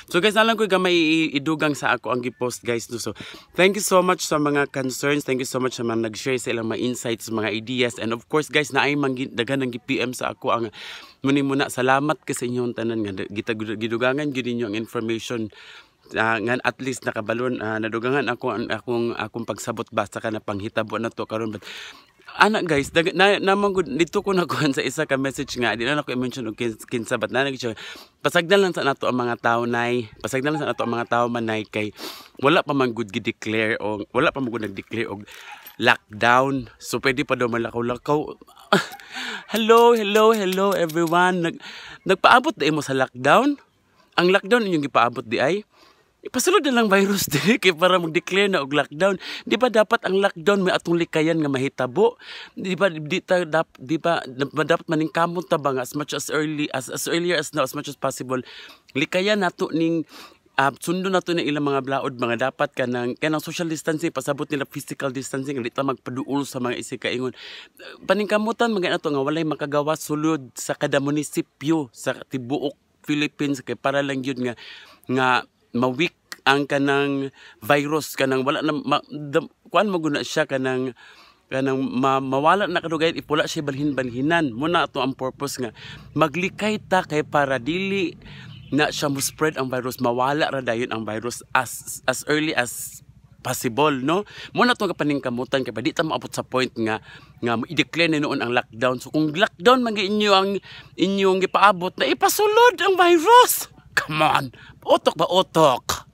So guys, nalang ko gamay idugang sa ako ang gipost guys no. So thank you so much sa mga concerns, thank you so much sa mga nag-share sa ilang mga insights, mga ideas, and of course guys na ay dagan ng PM sa ako ang muna salamat ka sa inyong tanan nga gidugangan gyud ninyo ang information. Nga at least nakabalon nadugangan akong pagsabot basta ka na panghitabo na to karon. But anak guys, dito ko nakuhan sa isa ka message nga, di na ako i-mention og kinsa, but pasagdan lang sa nato ang mga tao nay, pasagdan lang sa nato ang mga tao manay kay wala pa man good gi-declare o wala pa man good nag-declare og lockdown. So pwede pa daw malakaw-lakaw. Hello everyone. Nagpaabot di mo sa lockdown? Ang lockdown inyong gipaabot di ay ipasulod na lang virus di kay para mag-declare na og lockdown. Di ba dapat ang lockdown may atong likayan nga mahitabo? Di ba dapat maning kamot ta ba nga as much as earlier as now, as much as possible likayan nato ning sundo nato na ilang mga blaod, mga dapat kanang social distancing, pasabot nila physical distancing, hindi ta magpaduol sa mga isikaingon. Paningkamutan mga nato nga walay makagawa sulod sa kada munisipyo sa tibuok Philippines kay para lang yun nga mawik ang kanang virus kanang wala na kuan maguna siya kanang mawala na kadugay ipula siya balhin-balhinan muna ato ang purpose nga maglikay ta kay para dili na siya mo spread ang virus, mawala ra dayon ang virus as early as possible, no? Muna itong kapaningkamutan kaya di ta maabot sa point nga i-declare na noon ang lockdown. So kung lockdown man inyo ang inyong gipaabot na ipasulod ang virus, come on, utok ba utok?